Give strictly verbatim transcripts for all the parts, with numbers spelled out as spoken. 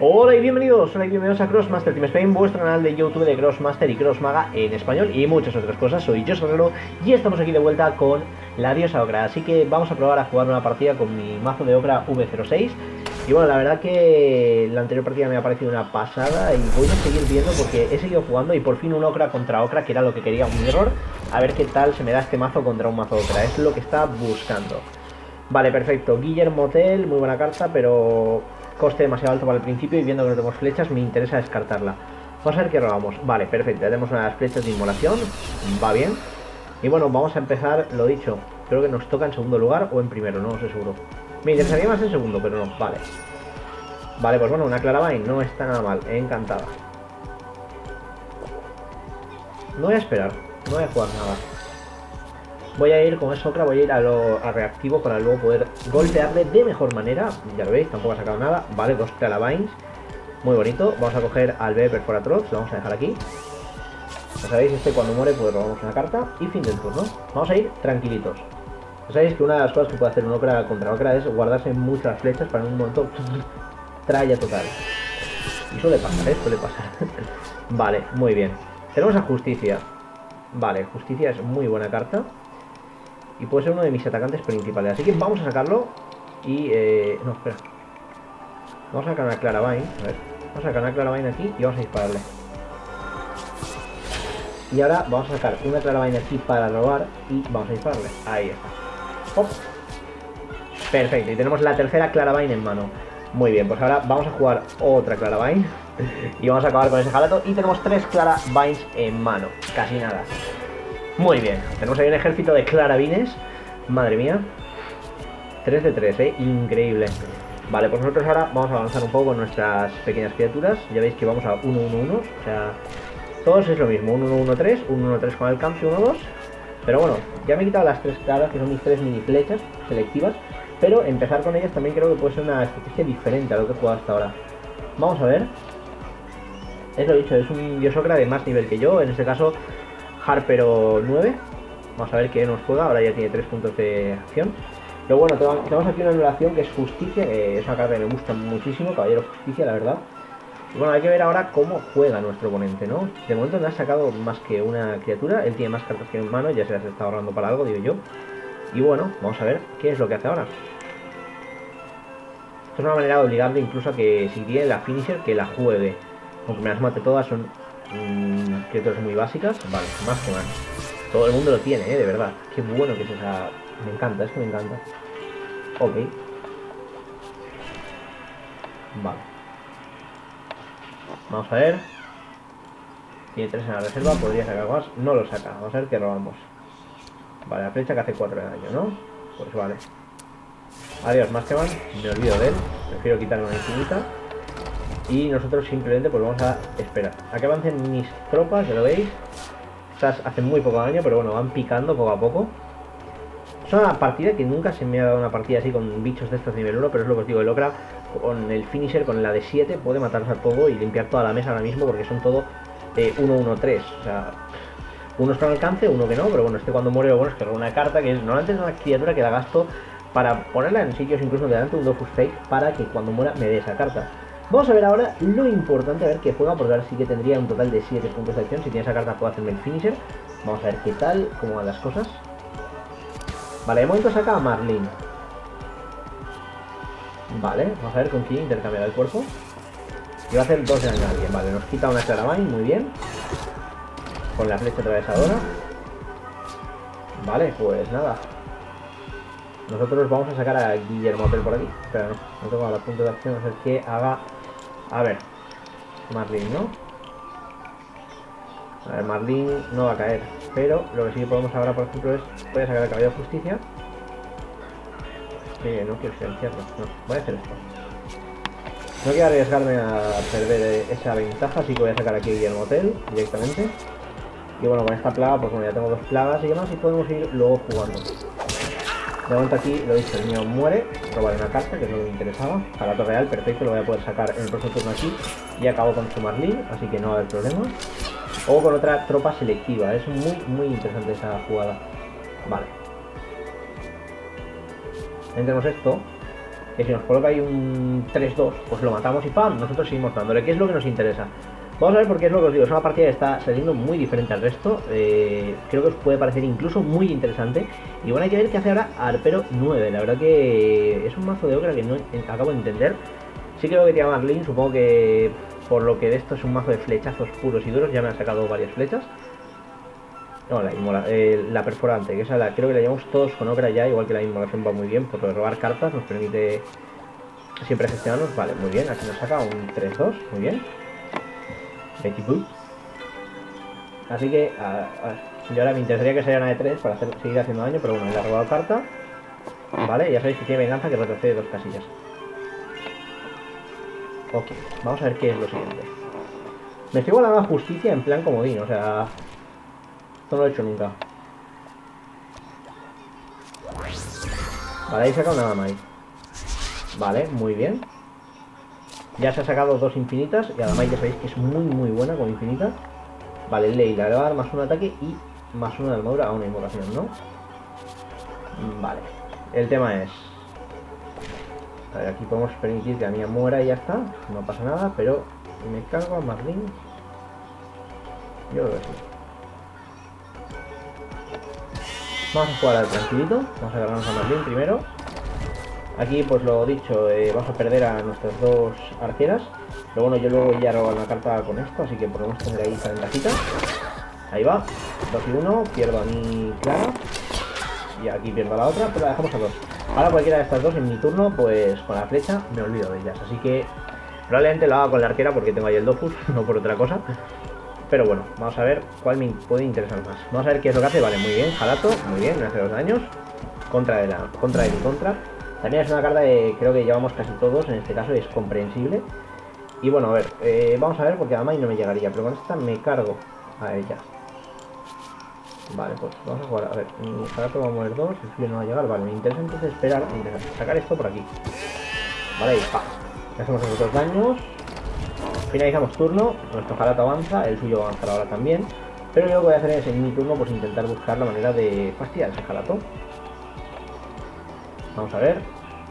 Hola y bienvenidos, hola y bienvenidos a Crossmaster Team Spain, vuestro canal de YouTube de Crossmaster y Crossmaga en español y muchas otras cosas. Soy Josh Guerrero y estamos aquí de vuelta con la diosa Ocra, así que vamos a probar a jugar una partida con mi mazo de Ocra V cero seis. Y bueno, la verdad que la anterior partida me ha parecido una pasada y voy a seguir viendo porque he seguido jugando y por fin un Ocra contra Ocra, que era lo que quería, un error. A ver qué tal se me da este mazo contra un mazo Ocra, es lo que está buscando. Vale, perfecto, Guillermo Tell, muy buena carta, pero coste demasiado alto para el principio y viendo que no tenemos flechas me interesa descartarla. Vamos a ver qué robamos. Vale, perfecto, ya tenemos unas flechas de inmolación, va bien. Y bueno, vamos a empezar, lo dicho, creo que nos toca en segundo lugar o en primero, no lo sé seguro. Me interesaría más en segundo, pero no, vale. Vale, pues bueno, una Claravine no está nada mal, encantada. No voy a esperar, no voy a jugar nada. Voy a ir con eso Ocra, voy a ir a lo a reactivo para luego poder golpearle de mejor manera. Ya lo veis, tampoco ha sacado nada. Vale, dos Claravines, muy bonito. Vamos a coger al B Perforatroz, lo vamos a dejar aquí. Ya sabéis, este cuando muere pues robamos una carta y fin del turno. Vamos a ir tranquilitos. Ya sabéis que una de las cosas que puede hacer un Ocra contra Ocra es guardarse muchas flechas para en un momento tralla total. Y suele pasar, ¿eh? Suele pasar. Vale, muy bien. Tenemos a Justicia. Vale, Justicia es muy buena carta y puede ser uno de mis atacantes principales. Así que vamos a sacarlo y... Eh... No, espera. Vamos a sacar una Claravine. A ver. Vamos a sacar una Claravine aquí y vamos a dispararle. Y ahora vamos a sacar una Claravine aquí para robar y vamos a dispararle. Ahí está. ¡Hop! Perfecto, y tenemos la tercera Claravine en mano. Muy bien, pues ahora vamos a jugar otra Claravine y vamos a acabar con ese jalato. Y tenemos tres Claravines en mano, casi nada. Muy bien, tenemos ahí un ejército de Claravines. Madre mía, tres de tres, eh, increíble. Vale, pues nosotros ahora vamos a avanzar un poco con nuestras pequeñas criaturas. Ya veis que vamos a uno uno uno, o sea, todos es lo mismo, uno uno uno tres, uno uno tres con alcance, uno dos. Pero bueno, ya me he quitado las tres caras, que son mis tres mini flechas selectivas. Pero empezar con ellas también creo que puede ser una estrategia diferente a lo que he jugado hasta ahora. Vamos a ver. Es lo dicho, es un dios Ocra de más nivel que yo, en este caso Harpero nueve. Vamos a ver qué nos juega, ahora ya tiene tres puntos de acción. Pero bueno, tenemos aquí una anulación que es Justicia, que es una carta que me gusta muchísimo, Caballero Justicia, la verdad. Y bueno, hay que ver ahora cómo juega nuestro oponente, ¿no? De momento no ha sacado más que una criatura, él tiene más cartas que en mano, ya se las está ahorrando para algo, digo yo. Y bueno, vamos a ver qué es lo que hace ahora. Esto es una manera de obligarle incluso a que si tiene la finisher que la juegue. Aunque me las mate todas, son mmm, criaturas muy básicas. Vale, más que más. Todo el mundo lo tiene, eh, de verdad. Qué bueno que es esa... Me encanta, es que me encanta. Ok. Vale. Vamos a ver. Tiene tres en la reserva, podría sacar más. No lo saca, vamos a ver qué robamos. Vale, la flecha que hace cuatro de daño, ¿no? Pues vale. Adiós, más que van. Me olvido de él. Prefiero quitarme una infinita. Y nosotros simplemente pues vamos a esperar a que avancen mis tropas, ya lo veis. Estas hacen muy poco daño, pero bueno, van picando poco a poco. Es una partida que nunca se me ha dado una partida así con bichos de estos nivel uno, pero es lo que os digo, el Ocra con el finisher, con la de siete, puede matarse a todo y limpiar toda la mesa ahora mismo porque son todo eh, uno uno tres. O sea, uno está al alcance, uno que no, pero bueno, este cuando muere lo bueno es que roba una carta que es normalmente es una criatura que la gasto para ponerla en sitios incluso delante de un Dofus Fake para que cuando muera me dé esa carta. Vamos a ver ahora lo importante, a ver qué juega, porque ahora sí que tendría un total de siete puntos de acción. Si tiene esa carta puedo hacerme el finisher. Vamos a ver qué tal, cómo van las cosas. Vale, de momento saca a Marlene. Vale, vamos a ver con quién intercambiar el cuerpo. Y va a hacer dos de daño a alguien. Vale, nos quita una Claravine, muy bien. Con la flecha atravesadora. Vale, pues nada. Nosotros vamos a sacar a Guillermo Tell por aquí. Espera, no, no tengo la punto de acción, a ver qué haga. A ver, Marlene, ¿no? A ver, Marlene no va a caer. Pero lo que sí que podemos ahora, por ejemplo, es... Voy a sacar el Caballero de Justicia. Sí, no quiero silenciarlo. No, voy a hacer esto. No quiero arriesgarme a perder esa ventaja, así que voy a sacar aquí a Guillermo Tell directamente. Y bueno, con esta plaga, pues bueno, ya tengo dos plagas y demás y podemos ir luego jugando. De momento aquí, lo he dicho, el mío muere, robaré una carta, que es lo que me interesaba. Jalato real, perfecto, lo voy a poder sacar en el próximo turno aquí. Y acabo con su Marlene, así que no va a haber problema. O con otra tropa selectiva, es muy, muy interesante esa jugada. Vale. Entremos esto. Que si nos coloca ahí un tres dos, pues lo matamos y ¡pam! Nosotros seguimos dándole, que es lo que nos interesa. Vamos a ver, porque es lo que os digo, es una partida que está saliendo muy diferente al resto. eh, Creo que os puede parecer incluso muy interesante. Y bueno, hay que ver qué hace ahora Arpero nueve. La verdad que es un mazo de Ocra que no acabo de entender. Sí creo que tiene Marlene, supongo que por lo que de esto es un mazo de flechazos puros y duros. Ya me han sacado varias flechas. No, la, inmola, eh, la perforante, que esa la, creo que la llevamos todos con Ocra ya. Igual que la inmolación va muy bien, por lo de robar cartas nos permite siempre gestionarnos. Vale, muy bien, aquí nos saca un tres dos, muy bien. Betty Boop. Así que a, a, yo ahora me interesaría que saliera una de tres para hacer, seguir haciendo daño, pero bueno, le ha robado carta. Vale, ya sabéis que tiene venganza que retrocede dos casillas. Ok, vamos a ver qué es lo siguiente. Me estoy guardando la justicia en plan comodín, o sea... Esto no lo he hecho nunca. Vale, ahí saca una Adamai. Vale, muy bien. Ya se ha sacado dos infinitas y Adamai ya sabéis que es muy muy buena con infinitas. Vale, Leila le va a dar más un ataque y más una de armadura a una invocación, ¿no? Vale, el tema es... A ver, aquí podemos permitir que la mía muera y ya está. No pasa nada, pero me cargo a Marlene. Yo creo que sí. Vamos a jugar al tranquilito. Vamos a agarrarnos a Marlene primero. Aquí, pues lo dicho, eh, vamos a perder a nuestras dos arqueras. Pero bueno, yo luego ya robo una carta con esto, así que podemos tener ahí esa ventajita. Ahí va, dos y uno, pierdo a mi Clara. Y aquí pierdo a la otra, pero la dejamos a dos. Ahora cualquiera de estas dos en mi turno, pues con la flecha me olvido de ellas. Así que probablemente lo haga con la arquera porque tengo ahí el Dofus, no por otra cosa. Pero bueno, vamos a ver cuál me puede interesar más. Vamos a ver qué es lo que hace. Vale, muy bien, Jalato, muy bien, me hace dos daños. Contra de la, contra de mi contra. También es una carta que creo que llevamos casi todos, en este caso es comprensible. Y bueno, a ver, eh, vamos a ver porque además no me llegaría, pero con esta me cargo a ella. Vale, pues vamos a jugar, a ver, mi Jalato va a mover dos, el suyo no va a llegar, vale, me interesa entonces esperar, me interesa sacar esto por aquí. Vale, y pa, ya hacemos esos dos daños. Finalizamos turno, nuestro Jalato avanza, el suyo va a avanzar ahora también. Pero yo lo que voy a hacer es en mi turno pues intentar buscar la manera de fastidiar ese Jalato. Vamos a ver.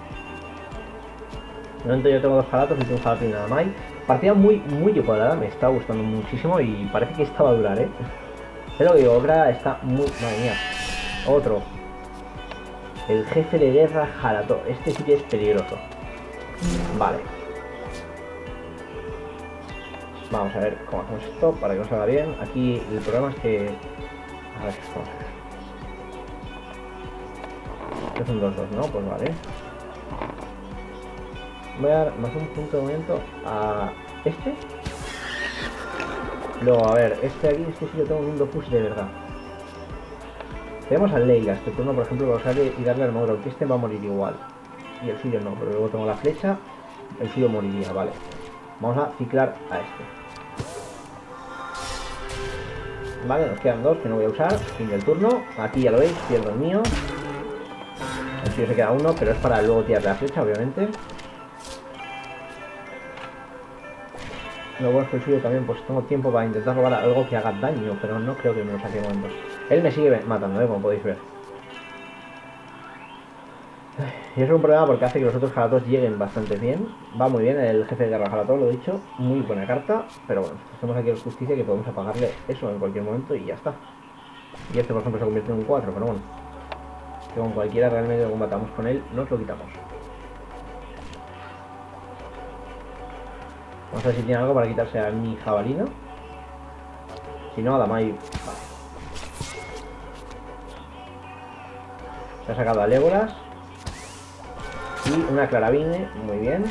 De momento yo tengo dos Jalatos y tengo un Jalato y nada más. Partida muy, muy igualada, me está gustando muchísimo y parece que esta va a durar, ¿eh? Pero digo, Ocra está muy... Madre mía. Otro. El jefe de guerra Jalato. Este sí que es peligroso. Vale. Vamos a ver cómo hacemos esto para que nos salga bien. Aquí el problema es que... A ver, vamos a ver. Es un dos dos, ¿no? Pues vale. Voy a dar más un punto de movimiento a este. Luego, a ver, este de aquí, este sí yo tengo un Dofus de verdad. Tenemos a Leila, este turno, por ejemplo, lo sale y darle armadura, aunque este va a morir igual. Y el suyo no, pero luego tengo la flecha, el suyo moriría, vale. Vamos a ciclar a este. Vale, nos quedan dos que no voy a usar. Fin del turno. Aquí ya lo veis, pierdo el mío. El suyo se queda uno, pero es para luego tirar la flecha, obviamente. Lo bueno es que el suyo también, pues tengo tiempo para intentar robar algo que haga daño, pero no creo que me lo saque de momentos. Él me sigue matando, ¿eh? Como podéis ver. Y eso es un problema porque hace que los otros Jalatos lleguen bastante bien. Va muy bien el jefe de guerra Jalato, lo he dicho. Muy buena carta, pero bueno, tenemos aquí el justicia que podemos apagarle eso en cualquier momento y ya está. Y este, por ejemplo, se convierte en un cuatro, pero bueno. Que con cualquiera realmente que combatamos con él, nos lo quitamos. Vamos a ver si tiene algo para quitarse a mi jabalina. Si no, a Adamai. Vale. Se ha sacado a Legolas. Y una Claravine, muy bien.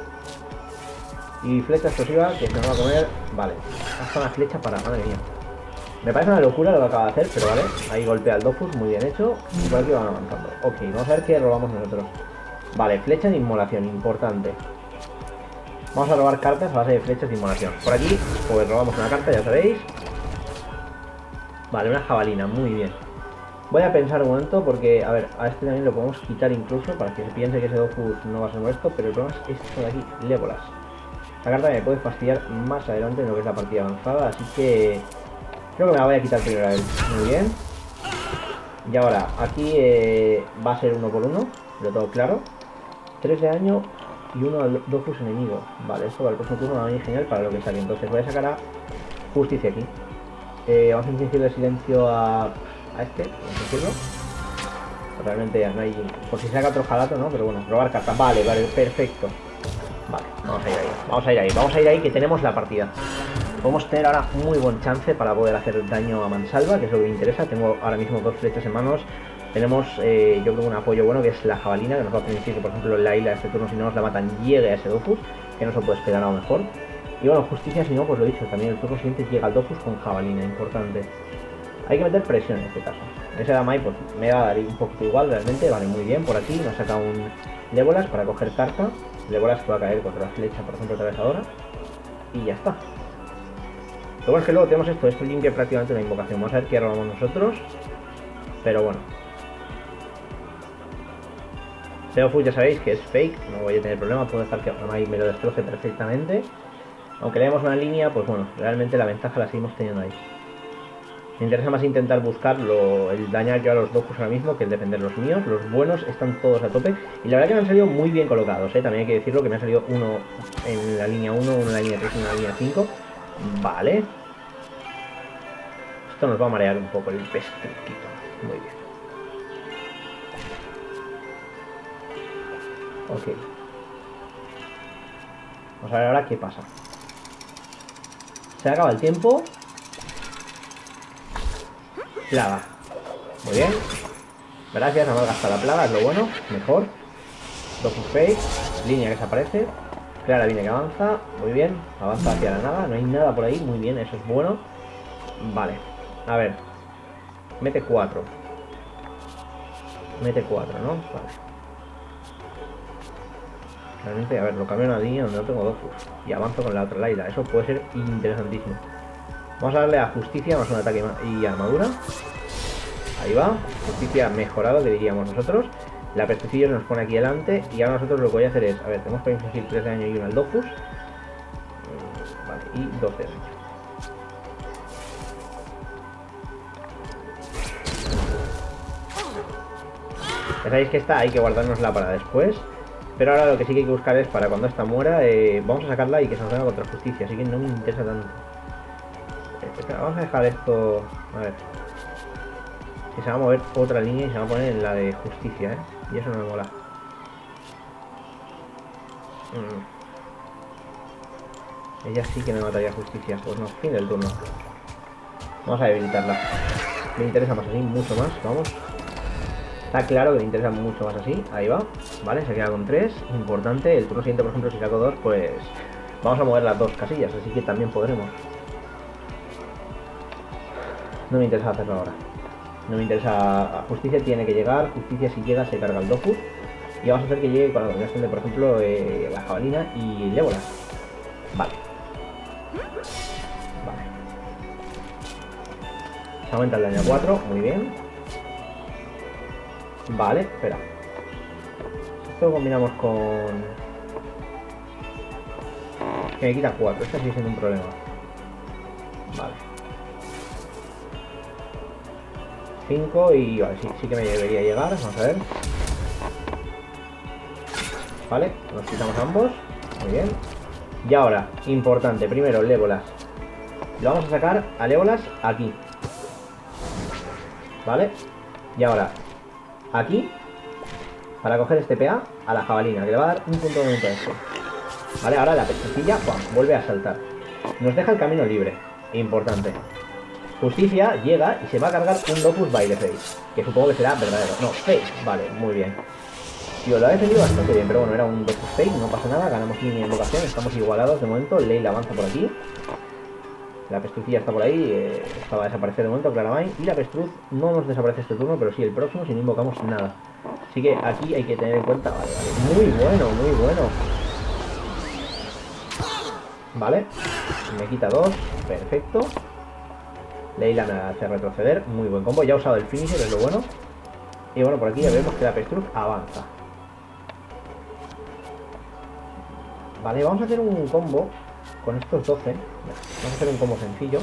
Y flecha explosiva que se nos va a comer. Vale, hasta una flecha para... Madre mía. Me parece una locura lo que acaba de hacer, pero vale. Ahí golpea el Dofus, muy bien hecho. Y por aquí van avanzando. Ok, vamos a ver qué robamos nosotros. Vale, flecha de inmolación, importante. Vamos a robar cartas a base de flechas de inmolación. Por aquí, pues robamos una carta, ya sabéis. Vale, una jabalina, muy bien. Voy a pensar un momento porque, a ver, a este también lo podemos quitar incluso para que se piense que ese Dofus no va a ser nuestro, pero el problema es esto de aquí, Legolas. La carta me puede fastidiar más adelante en lo que es la partida avanzada, así que creo que me la voy a quitar primero a él. Muy bien. Y ahora, aquí eh, va a ser uno por uno, lo tengo claro. tres de daño y uno al Dofus enemigo. Vale, esto para el próximo turno va a venir genial para lo que sale. Entonces voy a sacar a Justicia aquí. Eh, vamos a infligir de silencio a, a este, vamos a decirlo. Realmente ya no hay... Por si saca otro jalato, ¿no? Pero bueno, robar cartas. Vale, vale, perfecto. Vale, vamos a ir ahí. Vamos a ir ahí, vamos a ir ahí que tenemos la partida. Podemos tener ahora muy buen chance para poder hacer daño a mansalva, que es lo que me interesa. Tengo ahora mismo dos flechas en manos. Tenemos, eh, yo creo, un apoyo bueno, que es la jabalina, que nos va a permitir que, por ejemplo, la isla de este turno, si no nos la matan, llegue a ese Dofus, que no se puede esperar a lo mejor. Y bueno, justicia, si no, pues lo he dicho, también el turno siguiente llega al Dofus con jabalina, importante. Hay que meter presión en este caso. Ese Damai, pues me va a dar un poquito igual realmente, vale, muy bien, por aquí nos saca un Legolas para coger carta. Legolas que va a caer contra la flecha, por ejemplo, atravesada. Y ya está. Lo bueno es que luego tenemos esto, esto limpia prácticamente una invocación. Vamos a ver qué robamos nosotros. Pero bueno. Seofus ya sabéis que es fake, no voy a tener problema, puedo dejar que Damai me lo destroce perfectamente. Aunque leemos una línea, pues bueno, realmente la ventaja la seguimos teniendo ahí. Me interesa más intentar buscar lo, el dañar yo a los Dofus ahora mismo que el defender los míos. Los buenos están todos a tope. Y la verdad que me han salido muy bien colocados, ¿eh? También hay que decirlo que me ha salido uno en la línea uno, uno en la línea tres y uno en la línea cinco. Vale. Esto nos va a marear un poco el pesquito. Muy bien. Ok. Vamos a ver ahora qué pasa. Se acaba el tiempo. Plaga. Muy bien. Gracias, no malgastar la plaga, es lo bueno. Mejor. Dofus fake. Línea que desaparece. Clara línea que avanza. Muy bien. Avanza hacia la nada. No hay nada por ahí. Muy bien, eso es bueno. Vale. A ver. Mete cuatro. Mete cuatro, ¿no? Vale. Realmente, a ver, lo cambio a una línea donde no tengo Dofus. Y avanzo con la otra Laila. Eso puede ser interesantísimo. Vamos a darle a justicia más un ataque y armadura. Ahí va. Justicia mejorado, que diríamos nosotros. La Pesticillos nos pone aquí delante. Y ahora nosotros lo que voy a hacer es... A ver, tenemos para infligir tres de daño y uno al Dofus. Vale, y doce de daño. Ya sabéis que esta hay que guardárnosla para después. Pero ahora lo que sí que hay que buscar es para cuando esta muera. Eh, vamos a sacarla y que se nos venga contra justicia. Así que no me interesa tanto. Espera, vamos a dejar esto... A ver. Que se va a mover otra línea y se va a poner en la de justicia, ¿eh? Y eso no me mola. Mm. Ella sí que me mataría justicia. Pues no, fin del turno. Vamos a debilitarla. Me interesa más así, mucho más, vamos. Está claro que me interesa mucho más así. Ahí va. Vale, se queda con tres. Importante. El turno siguiente, por ejemplo, si saco dos, pues... Vamos a mover las dos casillas, así que también podremos. No me interesa hacerlo ahora. No me interesa... Justicia tiene que llegar. Justicia, si llega, se carga el Dofus. Y vamos a hacer que llegue con la combinación de, por ejemplo, eh, la jabalina y Legolas. Vale. Vale. Se aumenta el daño a cuatro. Muy bien. Vale, espera. Esto lo combinamos con... Que me quita cuatro. Esto sigue siendo un problema. Vale. cinco y vale, sí, sí que me debería llegar. Vamos a ver. Vale, nos quitamos ambos. Muy bien. Y ahora, importante, primero Legolas. Lo vamos a sacar a Legolas aquí. Vale. Y ahora, aquí, para coger este P A a la jabalina, que le va a dar un punto de momento a esto. Vale, ahora la pestecilla, ¡pum!, vuelve a saltar. Nos deja el camino libre. Importante. Justicia llega y se va a cargar un Dofus by the face, que supongo que será verdadero. No, fake. Vale, muy bien. Tío, lo ha defendido bastante bien, pero bueno, era un Dofus fake, no pasa nada, ganamos línea de invocación, estamos igualados de momento. Leila avanza por aquí. La Pestrucilla está por ahí, eh, estaba a desaparecer de momento, Claramain. Y la Pestruz no nos desaparece este turno, pero sí el próximo si no invocamos nada. Así que aquí hay que tener en cuenta, vale, vale, muy bueno, muy bueno. Vale, me quita dos, perfecto. Leila me hace retroceder, muy buen combo, ya ha usado el finisher, es lo bueno. Y bueno, por aquí ya vemos que la Pestruz avanza. Vale, vamos a hacer un combo con estos doce. Vamos a hacer un combo sencillo.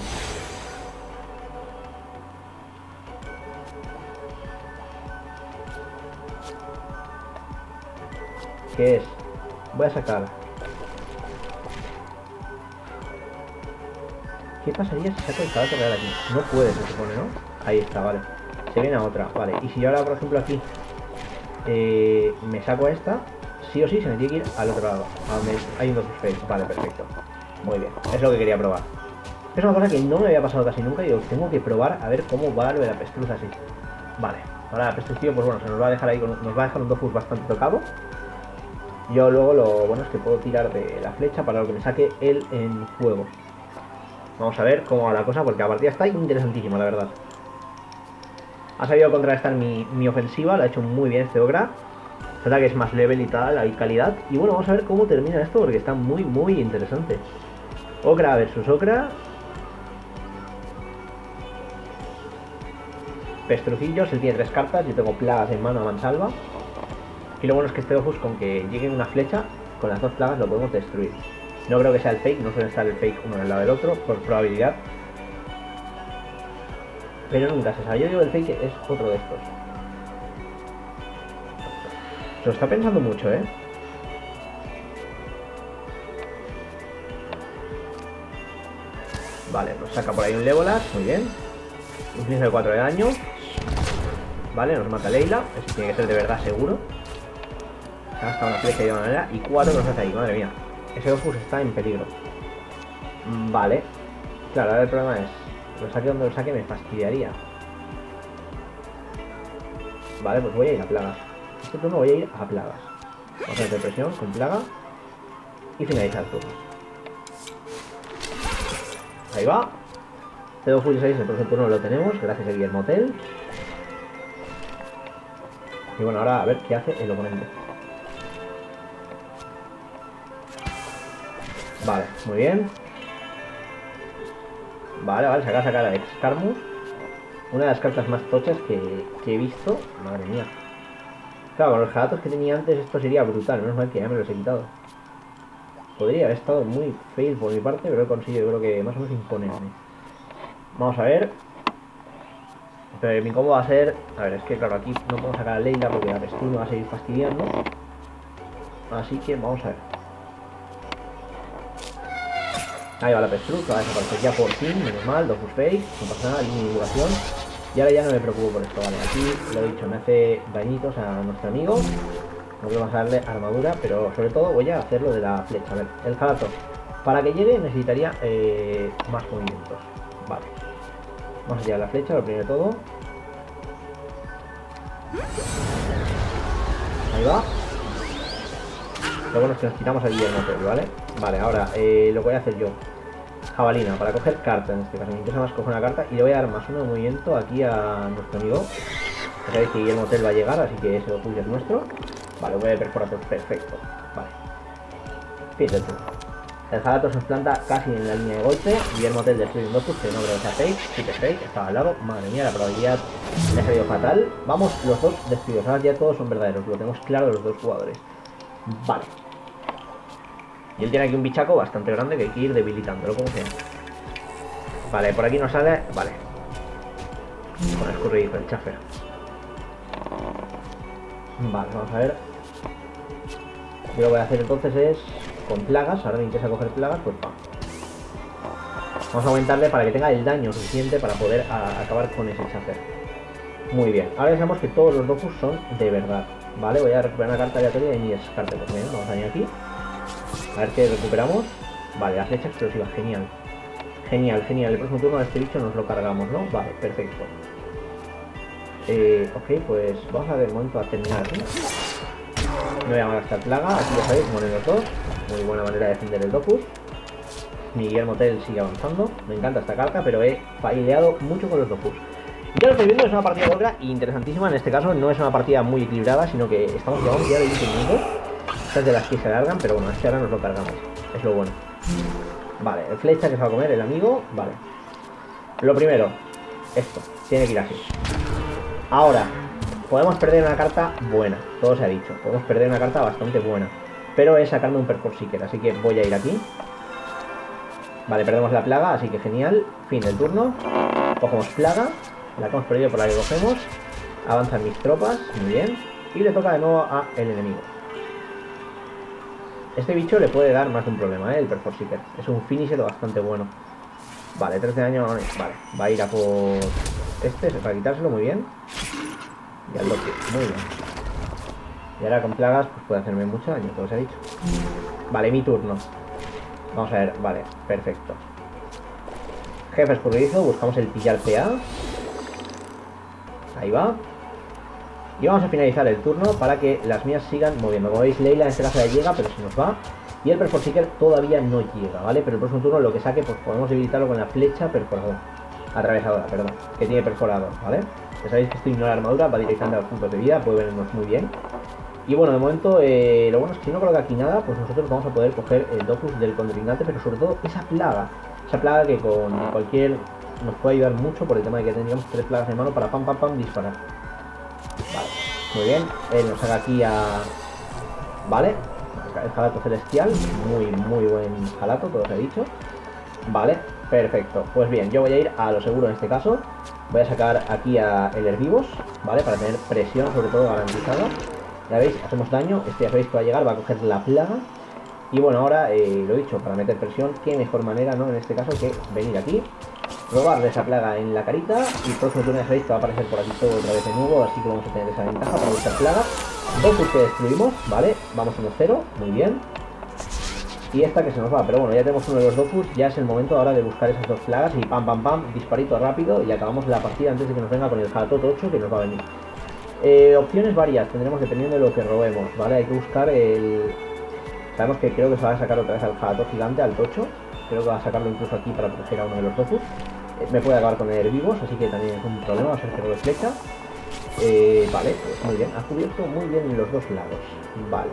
que es... Voy a sacar... ¿Qué pasaría si saco el Calato real aquí? No puede, se supone, ¿no? Ahí está, vale. Se viene a otra, vale. Y si yo ahora, por ejemplo, aquí eh, me saco esta, sí o sí se me tiene que ir al otro lado, a donde hay un dos face. Vale, perfecto. Muy bien, es lo que quería probar. Es una cosa que no me había pasado casi nunca y digo, tengo que probar a ver cómo va lo de la Pestruz así. Vale, ahora la Pestruz, tío, pues bueno, se nos va a dejar ahí, con, nos va a dejar un Dofus bastante tocado. Yo luego lo bueno es que puedo tirar de la flecha para lo que me saque él en fuego. Vamos a ver cómo va la cosa, porque la partida está interesantísima, la verdad. Ha sabido contrarrestar mi, mi ofensiva, lo ha hecho muy bien este Okra. Se nota que es más level y tal, hay calidad. Y bueno, vamos a ver cómo termina esto, porque está muy, muy interesante. Okra versus Okra. Pestrucillos, él tiene tres cartas, yo tengo plagas en mano a mansalva. Y lo bueno es que este Dofus, con que llegue una flecha, con las dos plagas lo podemos destruir. No creo que sea el fake, no suele estar el fake uno al lado del otro, por probabilidad. Pero nunca se sabe, yo digo el fake es otro de estos. Se lo está pensando mucho, ¿eh? Vale, nos saca por ahí un Legolas, muy bien. Un quince de cuatro de daño. Vale, nos mata Leila, eso tiene que ser de verdad seguro. Se ha gastado una flecha de una manera y cuatro nos hace ahí, madre mía. Ese Dofus está en peligro. Vale. Claro, ahora el problema es... Lo saque donde lo saque me fastidiaría. Vale, pues voy a ir a plagas. Este turno voy a ir a plagas. Vamos a hacer presión con plaga. Y finalizar el turno. Ahí va. Este Dofus seis, el próximo turno lo tenemos. Gracias a Guillermo Tell. Y bueno, ahora a ver qué hace el oponente. Vale, muy bien. Vale, vale, saca, saca la Excarmus. Una de las cartas más tochas que, que he visto. Madre mía. Claro, con los jalatos que tenía antes esto sería brutal. Menos mal que ya me los he quitado. Podría haber estado muy fail por mi parte, pero he conseguido, creo que más o menos imponerme. Vamos a ver. Pero mi combo va a ser... A ver, es que claro, aquí no puedo sacar a Leila porque la Pestruz me va a seguir fastidiando. Así que vamos a ver. Ahí va la Pestruz, va a desaparecer ya por fin, menos mal, Dofus Fake, no pasa nada, línea de divulgación. Y ahora ya no me preocupo por esto, vale, aquí lo he dicho, me hace dañitos a nuestro amigo. No quiero darle armadura, pero sobre todo voy a hacer lo de la flecha. A ver, el jalato, para que llegue necesitaría eh, más movimientos. Vale, vamos allá a la flecha, lo primero de todo. Ahí va. Lo bueno es que nos quitamos a Guillermo Tell, ¿vale? Vale, ahora eh, lo que voy a hacer yo. Jabalina, para coger carta en este caso. Me interesa más coger una carta y le voy a dar más uno de movimiento aquí a nuestro amigo. Ya sabéis que Guillermo Tell va a llegar, así que ese Dofus es nuestro. Vale, voy a perforar, perfecto. Vale. Fin del turno. El Jalato se nos planta casi en la línea de golpe. Guillermo Tell destruye un Dofus, que no creo que sea fake. Sí que es fake, estaba al lado. Madre mía, la probabilidad me ha salido fatal. Vamos, los dos destruidos. Ahora ya todos son verdaderos, lo tenemos claro los dos jugadores. Vale. Y él tiene aquí un bichaco bastante grande que hay que ir debilitándolo como sea. Vale, por aquí nos sale... Vale. Con el escurridizo, el chafer. Vale, vamos a ver. Yo lo que voy a hacer entonces es... Con plagas, ahora me interesa coger plagas, pues va. Vamos a aumentarle para que tenga el daño suficiente para poder a, acabar con ese chafer. Muy bien, ahora ya sabemos que todos los Dofus son de verdad. Vale, voy a recuperar una carta aleatoria de mi descarte. Pues bien, vamos a venir aquí. A ver qué recuperamos. Vale, la flecha explosiva, genial. Genial, genial. El próximo turno de este bicho nos lo cargamos, ¿no? Vale, perfecto. Eh, ok, pues vamos a ver un momento a terminar aquí. No voy a gastar plaga, aquí ya sabéis, mueren los dos. Muy buena manera de defender el Dofus. Mi Guillermo Tell sigue avanzando. Me encanta esta carta, pero he faileado mucho con los Dofus. Ya lo estoy viendo, es una partida de Okra interesantísima. En este caso no es una partida muy equilibrada, sino que estamos llegando ya de veinte minutos. Estas de las que se alargan, pero bueno, este ahora nos lo cargamos. Es lo bueno. Vale, el flecha que se va a comer el amigo. Vale. Lo primero, esto. Tiene que ir así. Ahora, podemos perder una carta buena. Todo se ha dicho. Podemos perder una carta bastante buena. Pero es sacarme un Perfor Seeker. Así que voy a ir aquí. Vale, perdemos la plaga, así que genial. Fin del turno. Cogemos plaga. La que hemos perdido por la que cogemos. Avanzan mis tropas. Muy bien. Y le toca de nuevo a el enemigo. Este bicho le puede dar más de un problema, ¿eh? El Perforseeker. Es un finisher bastante bueno. Vale, trece de daño. Vale, va a ir a por este para quitárselo, muy bien. Y al Loki, muy bien. Y ahora con plagas pues puede hacerme mucho daño, como os he dicho. Vale, mi turno. Vamos a ver, vale, perfecto. Jefe escurridizo, buscamos el pillar P A. Ahí va. Y vamos a finalizar el turno para que las mías sigan moviendo. Como veis, Leila en este caso ya llega, pero se nos va. Y el Perforseeker todavía no llega, ¿vale? Pero el próximo turno lo que saque, pues podemos debilitarlo con la flecha perforadora. Atravesadora, perdón. Que tiene perforador, ¿vale? Ya sabéis que esto ignora armadura, va directamente a los puntos de vida, puede vernos muy bien. Y bueno, de momento, eh, lo bueno es que si no coloca aquí nada, pues nosotros vamos a poder coger el Dofus del contrincante, pero sobre todo esa plaga. Esa plaga que con cualquier nos puede ayudar mucho por el tema de que tendríamos tres plagas en mano para pam pam pam disparar. Vale, muy bien. Él nos saca aquí a... Vale, el jalato celestial. Muy, muy buen jalato, todo os he dicho. Vale, perfecto. Pues bien, yo voy a ir a lo seguro en este caso. Voy a sacar aquí a el herbivos, ¿vale? Para tener presión sobre todo garantizada. Ya veis, hacemos daño. Este ya sabéis que va a llegar, va a coger la plaga. Y bueno, ahora, eh, lo he dicho, para meter presión, qué mejor manera, ¿no? En este caso que venir aquí, robarle esa plaga en la carita. Y el próximo turno ya sabéis que va a aparecer por aquí todo otra vez de nuevo, así que vamos a tener esa ventaja para buscar plagas. Dofus que destruimos, ¿vale? Vamos uno cero, muy bien. Y esta que se nos va, pero bueno, ya tenemos uno de los Dofus. Ya es el momento ahora de buscar esas dos plagas. Y pam, pam, pam, disparito rápido. Y acabamos la partida antes de que nos venga con el Jalatoto ocho que nos va a venir. eh, Opciones varias tendremos dependiendo de lo que robemos, ¿vale? Hay que buscar el... Sabemos que creo que se va a sacar otra vez al Jalato gigante, al tocho. Creo que va a sacarlo incluso aquí para proteger a uno de los Dofus. eh, Me puede acabar con el herbivos, así que también es un problema, va a ser que robe flecha. eh, Vale, pues muy bien, ha cubierto muy bien en los dos lados. Vale.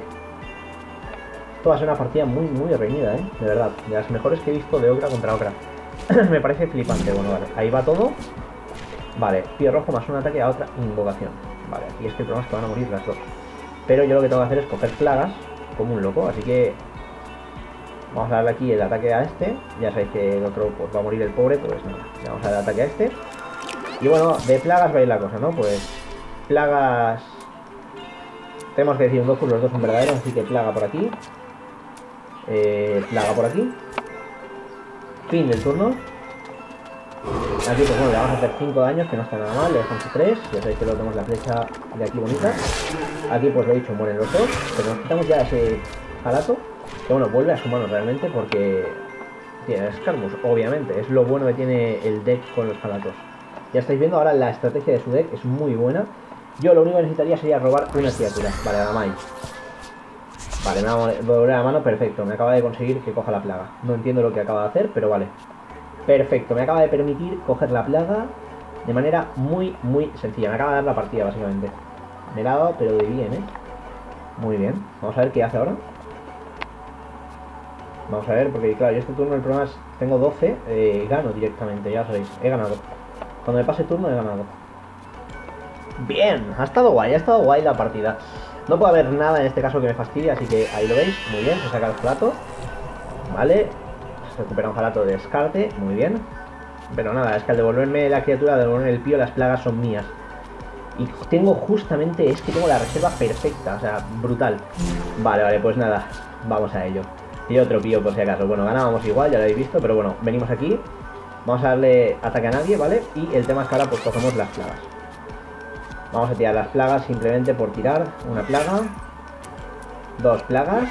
Esto va a ser una partida muy, muy reñida, ¿eh? De verdad, de las mejores que he visto de Okra contra Okra. Me parece flipante. Bueno, vale, ahí va todo. Vale, pie rojo más un ataque a otra invocación. Vale, aquí es que el problema es que van a morir las dos. Pero yo lo que tengo que hacer es coger plagas como un loco, así que vamos a darle aquí el ataque a este. Ya sabéis que el otro pues va a morir el pobre, pues nada, le vamos a dar el ataque a este. Y bueno, de plagas va a ir la cosa, ¿no? Pues plagas... Tenemos que decir un Dofus, los dos son verdaderos, así que plaga por aquí. Eh, plaga por aquí. Fin del turno. Aquí pues bueno, le vamos a hacer cinco daños, que no está nada mal, le dejamos tres. Ya sabéis que luego tenemos la flecha de aquí bonita. Aquí pues lo he dicho, mueren los dos. Pero nos quitamos ya ese jalato, que bueno, vuelve a su mano realmente porque tiene Skarmus, obviamente. Es lo bueno que tiene el deck con los jalatos. Ya estáis viendo ahora la estrategia de su deck, es muy buena. Yo lo único que necesitaría sería robar una criatura. Vale, a la Mai. Vale, me va a volver a la mano, perfecto. Me acaba de conseguir que coja la plaga. No entiendo lo que acaba de hacer, pero vale. Perfecto, me acaba de permitir coger la plaga de manera muy, muy sencilla. Me acaba de dar la partida, básicamente. Me la ha dado, pero de bien, ¿eh? Muy bien. Vamos a ver qué hace ahora. Vamos a ver, porque claro, yo este turno el problema es... Tengo doce, eh, gano directamente, ya sabéis. He ganado. Cuando me pase turno he ganado. Bien, ha estado guay, ha estado guay la partida. No puede haber nada en este caso que me fastidie, así que ahí lo veis, muy bien, se saca el jalato. Vale, se recupera un jalato de descarte, muy bien. Pero nada, es que al devolverme la criatura, al devolverme el pío, las plagas son mías. Y tengo justamente, es que tengo la reserva perfecta, o sea, brutal. Vale, vale, pues nada, vamos a ello. Y otro pío por si acaso, bueno, ganábamos igual, ya lo habéis visto, pero bueno, venimos aquí. Vamos a darle ataque a nadie, ¿vale? Y el tema es que ahora pues cogemos las plagas. Vamos a tirar las plagas simplemente por tirar. Una plaga. Dos plagas.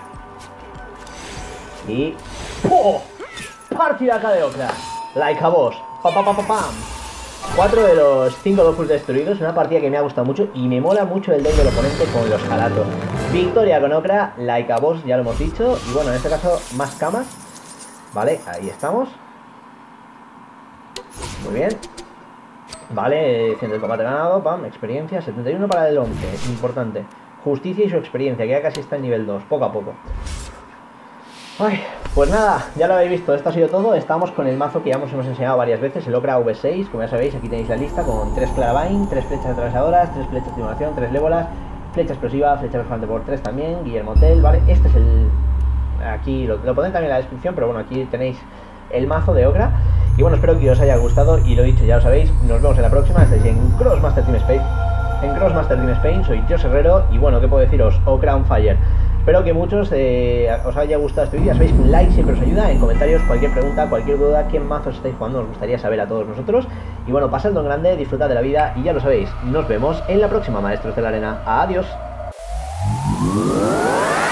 Y... ¡oh! Partida acá de Okra. Like a boss. Pa, pa, pa, pa, pam. Cuatro de los cinco Dofus destruidos. Una partida que me ha gustado mucho. Y me mola mucho el deck del oponente con los jalatos. Victoria con Okra. Like a boss, ya lo hemos dicho. Y bueno, en este caso, más camas. Vale, ahí estamos. Muy bien. Vale, ciento de combate ganado, pam, experiencia, setenta y uno para el once, importante. Justicia y su experiencia, que ya casi está en nivel dos, poco a poco. Ay, pues nada, ya lo habéis visto, esto ha sido todo. Estamos con el mazo que ya os hemos enseñado varias veces, el Okra V seis, como ya sabéis, aquí tenéis la lista con tres Clavine, tres flechas atravesadoras, tres flechas de estimulación, tres lébolas, flecha explosiva, flecha perforante por tres también, Guillermo Tell, vale, este es el... Aquí lo, lo ponen también en la descripción, pero bueno, aquí tenéis el mazo de Okra. Y bueno, espero que os haya gustado y lo dicho, ya lo sabéis, nos vemos en la próxima. Estáis en Crossmaster Team Spain, en Crossmaster Team Spain, soy Jos Herrero y bueno, ¿qué puedo deciros? Okra on fire. Espero que muchos eh, os haya gustado este vídeo. Ya sabéis que un like siempre os ayuda. En comentarios, cualquier pregunta, cualquier duda, qué mazos estáis jugando, nos gustaría saber a todos nosotros. Y bueno, pasadlo en grande, disfrutad de la vida y ya lo sabéis. Nos vemos en la próxima, maestros de la arena. Adiós.